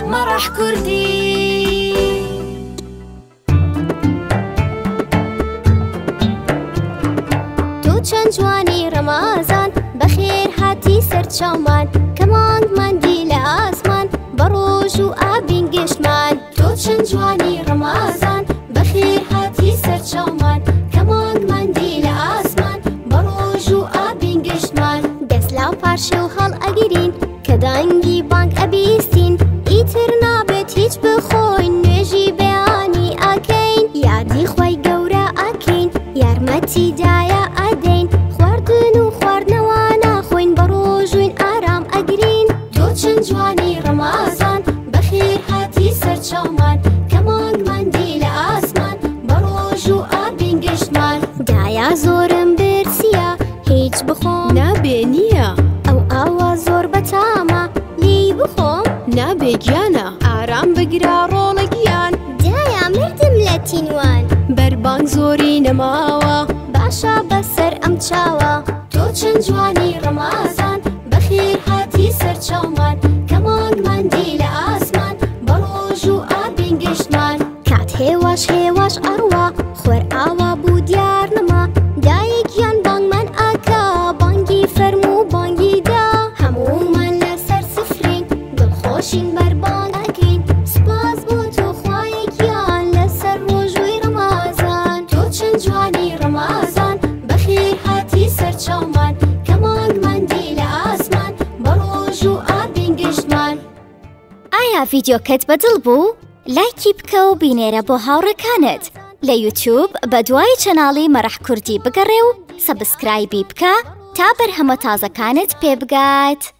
مەڕەح کوردی. تۆ چەند جوانی ڕەمازان بەخێر هاتی سەرچاومان کە مانگماندی لە ئاسمان بە ڕۆژ و ئابین گەشتمان. تۆ چەند جوانی ڕەمازان بەخێر هاتی سەرچاومان کە مانگماندی لە ئاسمان بە ڕۆژ و ئابین گەشتمان. دەست لاو پارشە و هەڵ ئەگرین کە دانگی بانگ ئەبیستین ئیتر نابێت هیچ بخۆین نوێژی بەیانی ئاکەین یادی خۆی گەورە ئاکەین یارمەتی دایە ئەدەین خواردن و خواردنەوە ناخۆین بە ڕۆژوین ئارام ئەگرین. تۆ چەند جوانی ڕەمازان بەخێر هاتی سەرچاومان کە مانگماندی لە ئاسمان بە ڕۆژ و ئابین گەشتمان. دایە زۆرم برسیە هیچ بخۆم نابێ نییە ئەو ئاوا زۆر بەتامە لی بخۆم نابێ گیانە ئارام بگرە ڕۆڵە گیان. دایە مردم لە تینوان بەربانگ زۆری نەماوە باشە بەسەر ئەم چاوە. تۆ چەند جوانی ڕەمازان بەخێر هاتی سەرچاومان کە مانگماندی لە ئاسمان بە ڕۆژ و ئابین گەشتمان. کات هێواش هێواش ئەڕوا خۆر ئاوا بوو دیار نەما دایەکیان بانگمان ئاکا بانگی فەرم و بانگی دا هەموومان لەسەر سفرین دڵخۆشین بەربانگ ئەکەین سوپاس بۆ تۆ خوایەکیان لەسەر ڕۆژووی ڕەمازان. تۆ چەند جوانی ڕەمازان بەخێر هاتی سەرچاومان کە مانگماندی لە ئاسمان بە ڕۆژ و ئابین گەشتمان. ئایا ڤیدیۆکەت بەدڵ بوو؟ لایکی بکە و بینێرە بۆ هاوڕێکانت. لە یوتیوب بە دوای چەناڵی مەڕەح کوردی بگەڕێ و سەبسکرایبی بکە تا بەرهەمە تازەکانت پێ بگات.